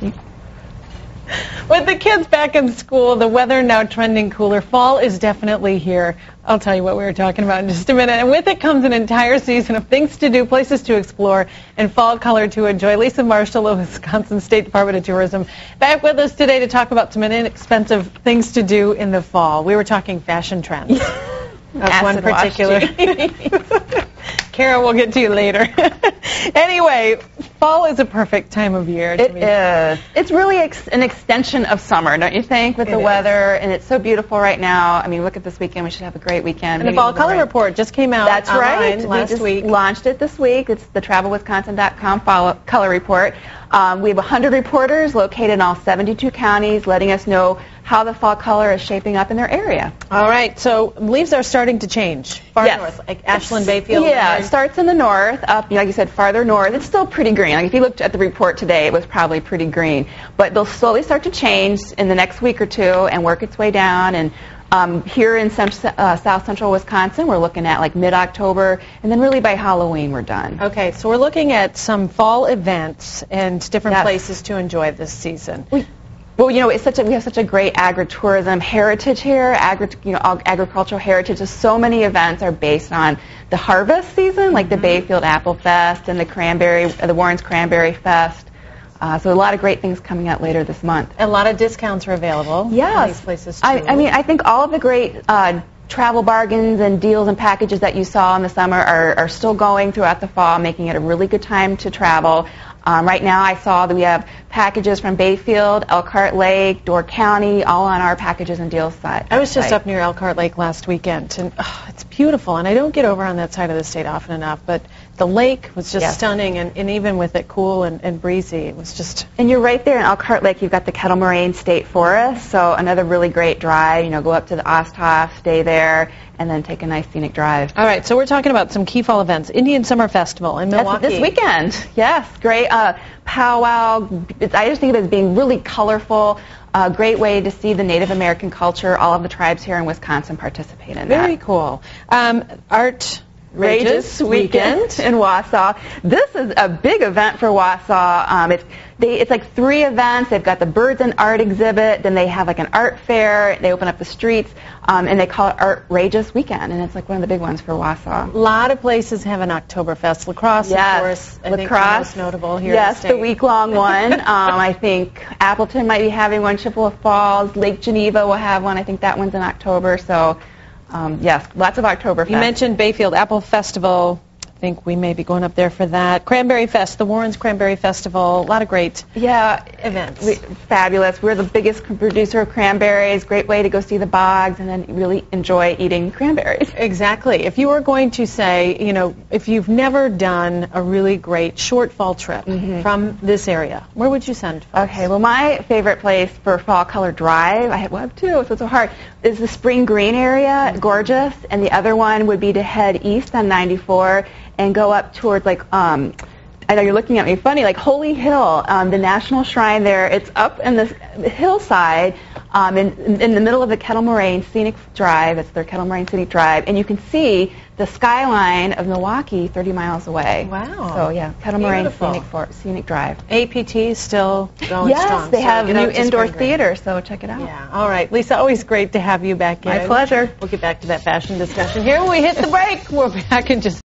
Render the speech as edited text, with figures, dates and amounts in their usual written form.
With the kids back in school, the weather now trending cooler, fall is definitely here. I'll tell you what we were talking about in just a minute. And with it comes an entire season of things to do, places to explore, and fall color to enjoy. Lisa Marshall of Wisconsin State Department of Tourism back with us today to talk about some inexpensive things to do in the fall. We were talking fashion trends. That's one particular. Kara, we'll get to you later. Anyway, fall is a perfect time of year. It is. It's really an extension of summer, don't you think, with the weather? And it's so beautiful right now. I mean, look at this weekend. We should have a great weekend. And the Fall Color Report just came out. That's right. Last week. Launched it this week. It's the TravelWisconsin.com Fall Color Report. We have 100 reporters located in all 72 counties letting us know how the fall color is shaping up in their area. All right, so leaves are starting to change far north, like Ashland, Bayfield. Yeah, it starts in the north, up, like you said, farther north. It's still pretty green. Like if you looked at the report today, it was probably pretty green. But they'll slowly start to change in the next week or two and work its way down. And here in south central Wisconsin, we're looking at like mid-October, and then really by Halloween we're done. Okay, so we're looking at some fall events and different places to enjoy this season. Well, you know, we have such a great agritourism heritage here, agricultural heritage. So many events are based on the harvest season, like the Bayfield Apple Fest and the Warren's Cranberry Fest. So a lot of great things coming out later this month. A lot of discounts are available. Yes. In these places too. I mean, I think all of the great travel bargains and deals and packages that you saw in the summer are still going throughout the fall, making it a really good time to travel. Right now I saw that we have packages from Bayfield, Elkhart Lake, Door County, all on our packages and deals site. I was just up near Elkhart Lake last weekend, and it's beautiful. And I don't get over on that side of the state often enough, but the lake was just stunning, and even with it cool and breezy, it was just... And you're right there in Elkhart Lake. You've got the Kettle Moraine State Forest, so another really great drive. You know, go up to the Osthoff, stay there, and then take a nice scenic drive. All right, so we're talking about some key fall events. Indian Summer Festival in Milwaukee. That's this weekend. Yes, great powwow. I just think of it as being really colorful. A great way to see the Native American culture. All of the tribes here in Wisconsin participate in that. Very cool. Art Rageous Weekend in Wausau. This is a big event for Wausau. It's like 3 events. They've got the Birds and Art exhibit, then they have like an art fair. They open up the streets, and they call it Art Rageous Weekend, and it's like one of the big ones for Wausau. A lot of places have an Oktoberfest. La Crosse, of course, I think the most notable here in the state. Yes, the week-long one. I think Appleton might be having one. Chippewa Falls, Lake Geneva will have one. I think that one's in October, so... yes, lots of Oktoberfest. You mentioned Bayfield Apple Festival. I think we may be going up there for that. Cranberry Fest, the Warren's Cranberry Festival, a lot of great events. Fabulous. We're the biggest producer of cranberries. Great way to go see the bogs and then really enjoy eating cranberries. Exactly. If you were going to say, you know, if you've never done a really great short fall trip from this area, where would you send folks? Okay, well, my favorite place for Fall Color Drive, I have 2, so it's so hard, is the Spring Green area, gorgeous, and the other one would be to head east on 94 and go up towards, like, I know you're looking at me funny, like Holy Hill, the national shrine there. It's up in the hillside in the middle of the Kettle Moraine Scenic Drive. It's their Kettle Moraine Scenic Drive, and you can see the skyline of Milwaukee 30 miles away. Wow. So, yeah, Kettle Moraine Scenic Drive. APT is still going strong. Yes, they have a new indoor theater, so check it out. Yeah. All right. Lisa, always great to have you back in. My pleasure. We'll get back to that fashion discussion here when we hit the break. We're back in just